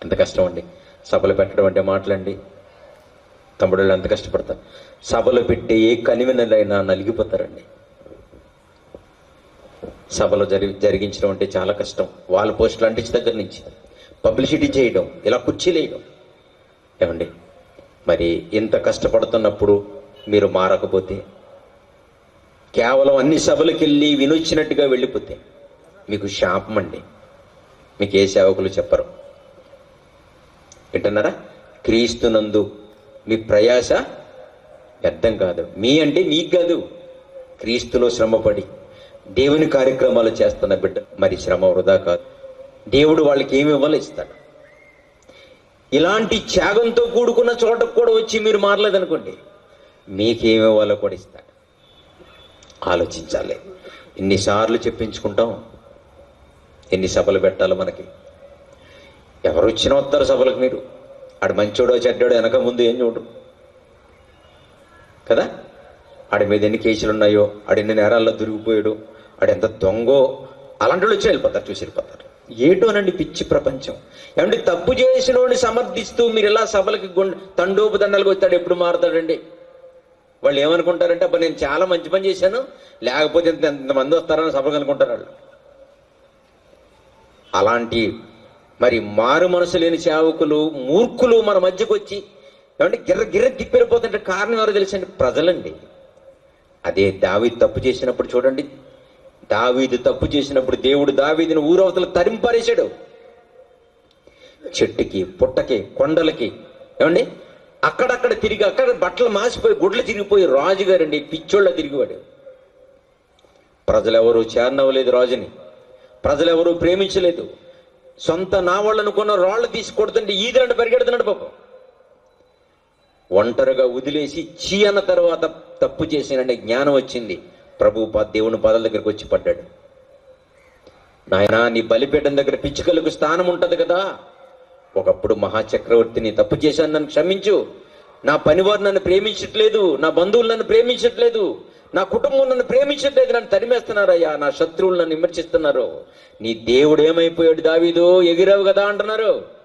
ఎంత కష్టం అండి సభలు పెట్టడం అంటే. మాటలండి, తమ్ముళ్ళు ఎంత కష్టపడతారు. సభలు పెట్టి ఏ కనివినైనా నలిగిపోతారండి. సభలో జరిగించడం అంటే చాలా కష్టం. వాళ్ళ పోస్టులు అంటించి దగ్గర నుంచి పబ్లిసిటీ చేయడం, ఇలా కుర్చీలు వేయడం. ఏమండి మరి ఇంత కష్టపడుతున్నప్పుడు మీరు మారకపోతే, కేవలం అన్ని సభలకు వెళ్ళి వినొచ్చినట్టుగా వెళ్ళిపోతే మీకు శాపం అండి. మీకు ఏ సేవకులు చెప్పరు. వింటున్నారా? క్రీస్తునందు మీ ప్రయాస వ్యర్థం కాదు. మీ అంటే మీకు కాదు, క్రీస్తులో శ్రమపడి దేవుని కార్యక్రమాలు చేస్తున్న బిడ్డ మరి శ్రమ వృధా కాదు. దేవుడు వాళ్ళకి ఏమి ఇవ్వాలో ఇస్తాడు. ఇలాంటి త్యాగంతో కూడుకున్న చోటకు కూడా వచ్చి మీరు మారలేదనుకోండి, మీకేమి ఇవ్వాలో కూడా ఇస్తాడు. ఆలోచించాలి. ఎన్నిసార్లు చెప్పించుకుంటాం, ఎన్ని సభలు పెట్టాలో మనకి. ఎవరు వచ్చినా వస్తారు సభలకు. మీరు ఆడు మంచోడో చెడ్డాడో వెనక ముందు ఏం చూడరు కదా. ఆడి మీద ఎన్ని కేసులు ఉన్నాయో, ఆడు ఎన్ని నేరాల్లో దొరికిపోయాడు, ఆడు ఎంత దొంగో, అలాంటి వాళ్ళు వచ్చి వెళ్ళిపోతారు, చూసి వెళ్ళిపోతారు. ఏటోనండి పిచ్చి ప్రపంచం. ఏమంటే తప్పు చేసిన వాడిని సమర్థిస్తూ మీరు ఇలా సభలకి తండోపదండాలకు వస్తాడు, ఎప్పుడు మారుతాడండి? వాళ్ళు ఏమనుకుంటారంటే, అబ్బా నేను చాలా మంచి పని చేశాను, లేకపోతే ఎంతమంది వస్తారని సభకు అనుకుంటారు వాళ్ళు. అలాంటి మరి మారు మనసు లేని సేవకులు, మూర్ఖులు మన మధ్యకు వచ్చి ఏమంటే గిర్ర తిప్పిరిపోతుంటే కారణం ఎవరో తెలుసండి? ప్రజలండి. అదే దావీదు తప్పు చేసినప్పుడు చూడండి, దావీదు తప్పు చేసినప్పుడు దేవుడు దావీదుని ఊరవతలు తరింపారేశాడు. చెట్టుకి, పుట్టకి, కొండలకి, ఏమండి అక్కడక్కడ తిరిగి, అక్కడ బట్టలు మాసిపోయి, గుడ్లు తిరిగిపోయి రాజుగారండి పిచ్చోళ్ళ తిరిగివాడు. ప్రజలెవరూ చేరనవ్వలేదు రాజుని, ప్రజలెవరూ ప్రేమించలేదు. సొంత నావాళ్ళు అనుకున్న రాళ్ళు తీసి కొడుతుంటే ఈదులంటే పరిగెడుతున్నాడు పాపం. ఒంటరిగా వదిలేసి చీ అన్న తర్వాత తప్పు చేసినంటే జ్ఞానం వచ్చింది. దేవుని పాదాల దగ్గరకు వచ్చి పడ్డాడు. నాయనా, నీ బలిపీఠం దగ్గర పిచ్చుకలకు స్థానం ఉంటది కదా. ఒకప్పుడు మహాచక్రవర్తిని తప్పు చేశాను, నన్ను క్షమించు. నా పనివారు నన్ను ప్రేమించట్లేదు, నా బంధువులు నన్ను ప్రేమించట్లేదు, నా కుటుంబం నన్ను ప్రేమించట్లేదు, నన్ను తరిమేస్తున్నారయ్యా, నా శత్రువులు నన్ను విమర్శిస్తున్నారు. నీ దేవుడు ఏమైపోయాడు దావీదు, ఎగిరావు కదా అంటున్నారు.